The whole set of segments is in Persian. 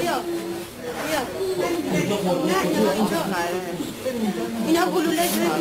بیا نه اینجا اینا گلوله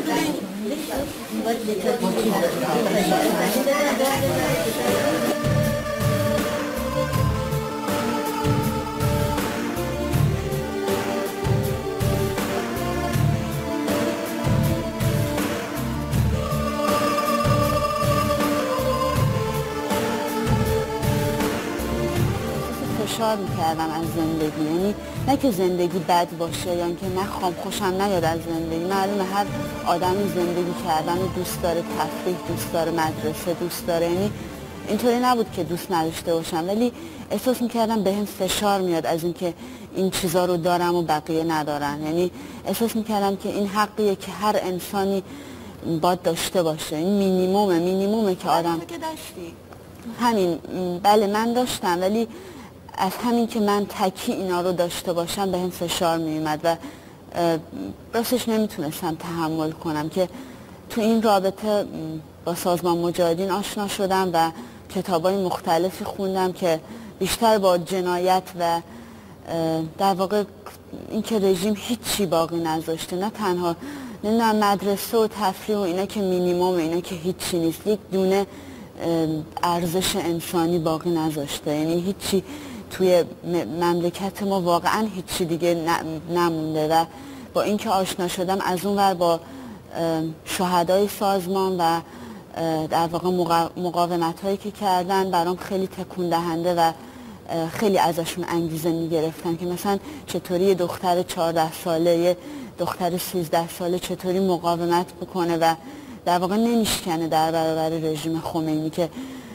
فشار میکردم از زندگی، یعنی نه که زندگی بد باشه یا اینکه نخوام خوشم نیاد از زندگی. معلومه هر آدمی زندگی کردن رو دوست داره، تفریح دوست داره، مدرسه دوست داره، یعنی اینطوری نبود که دوست نداشته باشم، ولی احساس میکردم به هم فشار میاد از اینکه این چیزا رو دارم و بقیه ندارن. یعنی احساس میکردم که این حقیه که هر انسانی باید داشته باشه، این مینیمومه که آدم که داشتی. همین. بله من داشتم، ولی از همین که من تکی اینا رو داشته باشم به هم فشار میومد و راستش نمیتونستم تحمل کنم که تو این رابطه با سازمان مجاهدین آشنا شدم و کتابای مختلفی خوندم که بیشتر با جنایت و در واقع اینکه رژیم هیچی باقی نذاشته، نه تنها نه مدرسه و تفریح و اینا که مینیمم، اینا که هیچی نیست، یک دونه ارزش انسانی باقی نذاشته. یعنی هیچی توی مملکت ما واقعا هیچی دیگه نمونده و با اینکه آشنا شدم از اون ور با شهدای سازمان و در واقع مقاومت هایی که کردن برام خیلی تکون دهنده و خیلی ازشون انگیزه میگرفتن که مثلا چطوری یه دختر 14 ساله، یه دختر 13 ساله چطوری مقاومت بکنه و در واقع نمیشکنه در برابر رژیم خمینی، که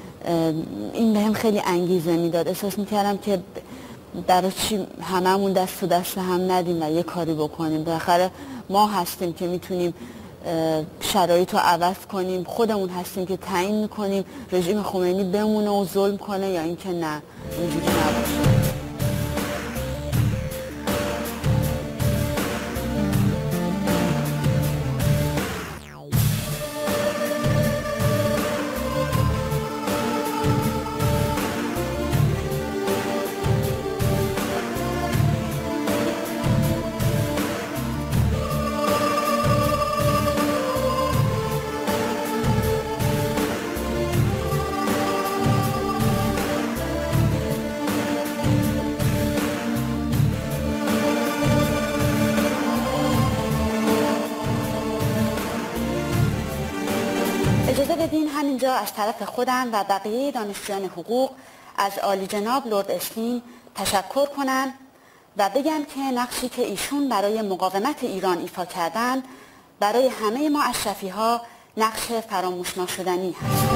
این بهم خیلی انگیزه میداد. احساس میکردم که برای چی هممون دست تو دست هم ندیم و یه کاری بکنیم. بالاخره ما هستیم که میتونیم شرایط رو عوض کنیم، خودمون هستیم که تعیین میکنیم رژیم خمینی بمونه و ظلم کنه یا اینکه نه، اینجوری نباشه. اجازه بدین همینجا از طرف خودم و بقیه دانشجویان حقوق از عالی جناب لرد استین تشکر کنم و بگم که نقشی که ایشون برای مقاومت ایران ایفا کردن برای همه ما اشرفی ها نقش فراموش ناشدنی هست.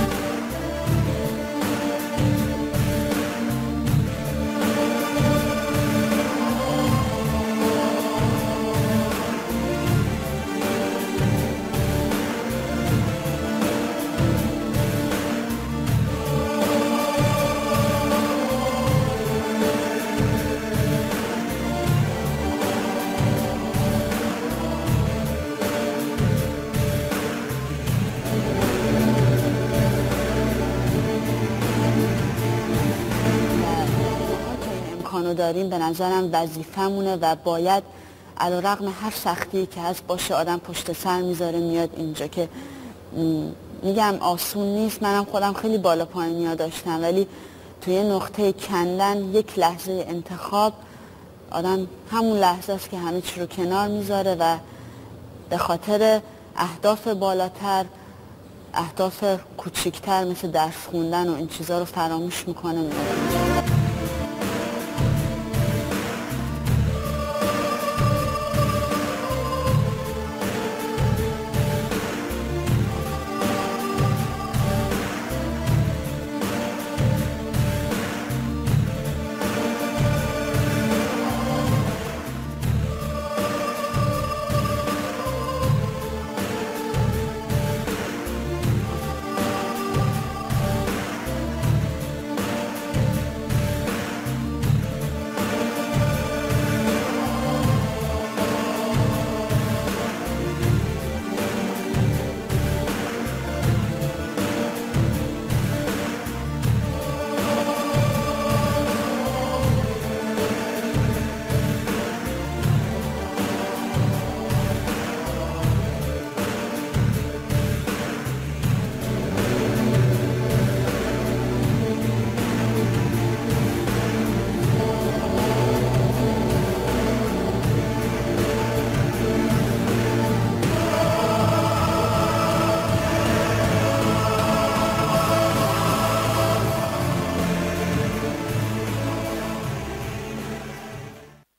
داریم به نظرم وظیفه‌مونه و باید علیرغم هر سختی که هست باشه آدم پشت سر میذاره میاد اینجا، که میگم آسون نیست. منم خودم خیلی بالا پایینیا داشتم، ولی توی نقطه کندن یک لحظه انتخاب آدم همون لحظه است که همه چی رو کنار میذاره و به خاطر اهداف بالاتر اهداف کوچیکتر مثل درس خوندن و این چیزا رو فراموش میکنه.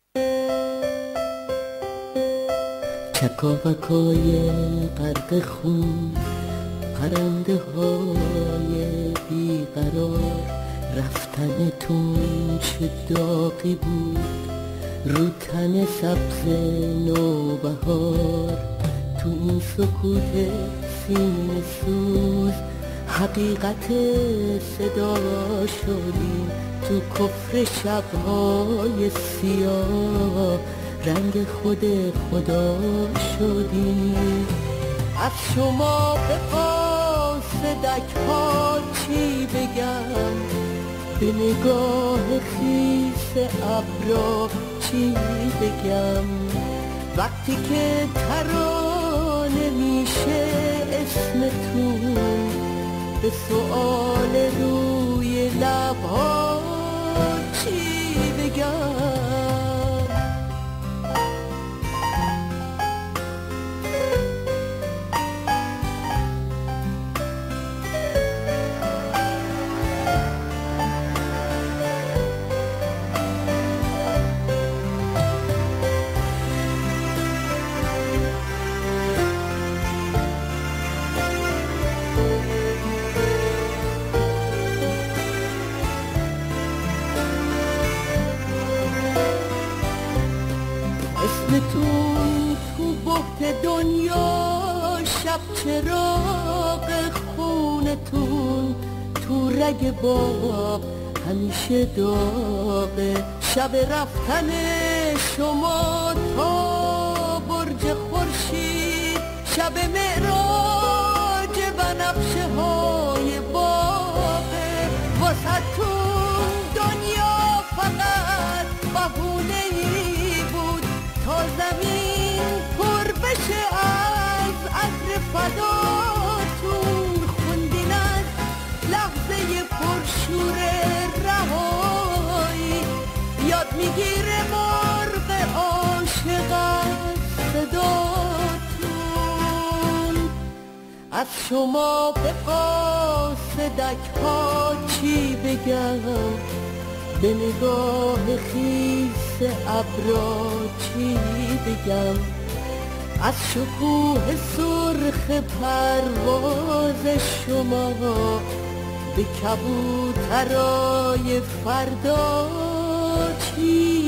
چکاوکای غرق خون، پرنده های بیقرار، رفتنتون چه داغی بود رو تن سبز نوبهار. تو این سکوت سینه سوز حقیقت صدا شدیم، تو کفر شبهای سیاه رنگ خود خدا شدیم. از شما به قاصدک ها چی بگم، به نگاه خیس ابرا چی بگم، وقتی که ترانه میشه اسمتون، به سؤال روی لبها چی بگم. اسمتون تو بحت دنیا، شب چراغ خونتون تو رگ باب همیشه داغه. شب رفتن شما تا برج خورشید، شب معراج بنفشه های باغه. واسه‌تون دنیا فقط بهونه‌ای بود تا زمین پر بشه از عطر فداتون. خوندین از لحظه پرشور رهایی، یاد میگیره مرغ عاشق از صداتون. از شما به قاصدک ها چی بگم، به نگاه خیس ابرا چی بگم، از شکوه سرخ پرواز شما به کبوترای فردا چی